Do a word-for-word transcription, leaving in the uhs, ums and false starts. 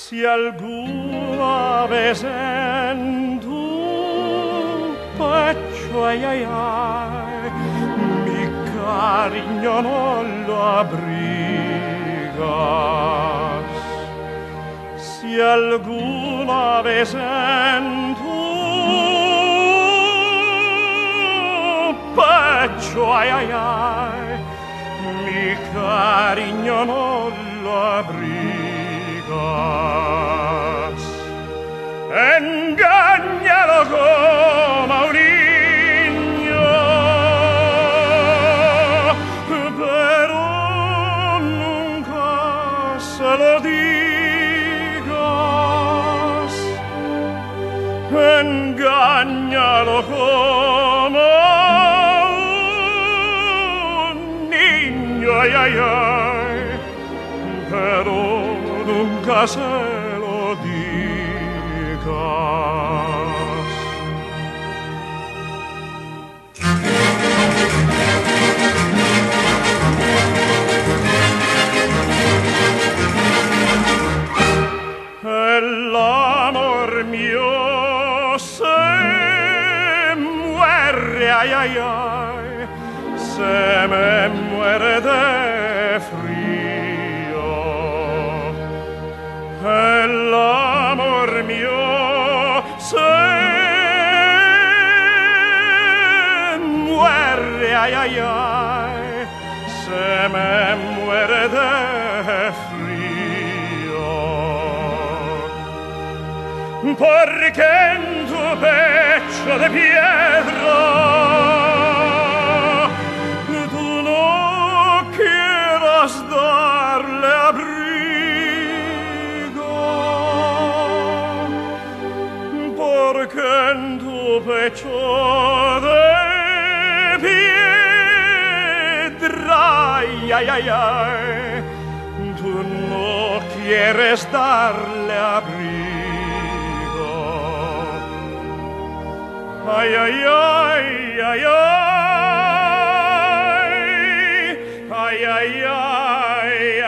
Si alguna vez en tu pecho, ay, ay, ay, mi cariño no lo abrigas, si alguna vez en tu pecho, ay, ay, ay, mi cariño no lo abrigas, engáñalo como a un niño, pero nunca se lo digas, engáñalo como un niño, ay, ay, ay, pero nunca se lo digas. El amor mío se muere, ay, ay, ay, se me muere de frío. El amor mío se muere, ay, ay, ay, se me muere de frío. Porque en tu pecho de piedra tú no quieras darle abrigo, porque en tu pecho de piedra, ay, ay, ay, ay, tú no quieres darle abrigo. Ay, ay, ay, ay, ay, ay, ay, ay.